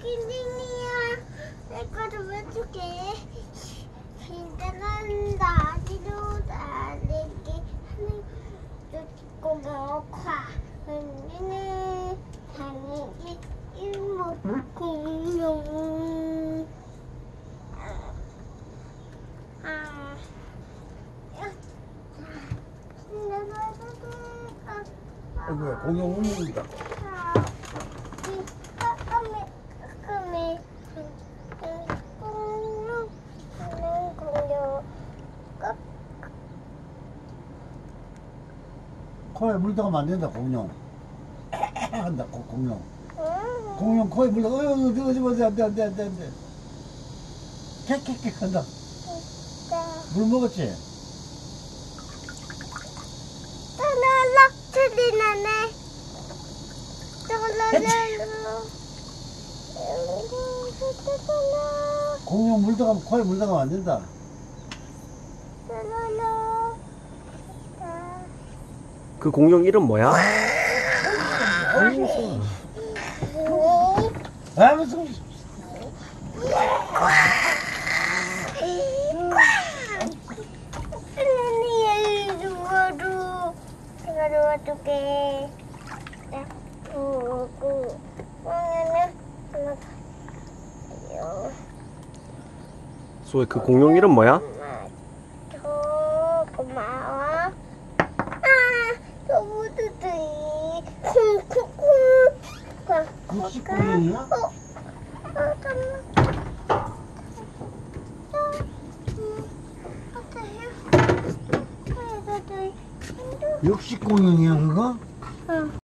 킨딩이야. 내 거를 왜 줄게? 긴장한다. 뒤로 달리기 하는 쫓고 먹화. 흔드는 달리기 일목 공룡. 아이고야, 공룡 울린다. 코에 물 들어가면 안 된다, 공룡. 한다, 공룡. 공룡 코에 물 들어가, 안 돼. 캣캣캣 한다. 물 먹었지? 랄랄라 소리 나네. 공룡 물 들어가면, 코에 물 들어가면 안 된다. 그 공룡 이름 뭐야? 아, 무슨. 어떡해. 소희 그 공룡 이름 뭐야? 고마워. 너무 뜨뜻해. 육식공룡이야? 육식공룡이야, 그거? 응.